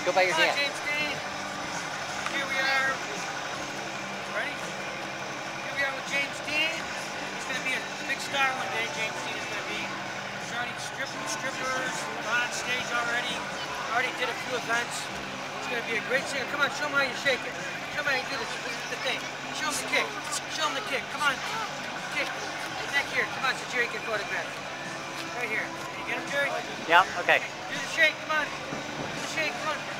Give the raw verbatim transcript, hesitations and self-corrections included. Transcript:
Go by your Hi, dance. James Dean. Here we are. Ready? Here we are with James Dean. He's going to be a big star one day. James Dean is going to be. He's already stripping strippers on stage already. Already did a few events. He's going to be a great singer. Come on, show him how you shake it. Show him how you do this. This is the thing. Show him the kick. Show him the kick. Come on. Kick. Back here. Come on, so Jerry can photograph. Right here. Can you get him, Jerry? Yeah, okay. Do the shake. Come on. Do the shake. Come on.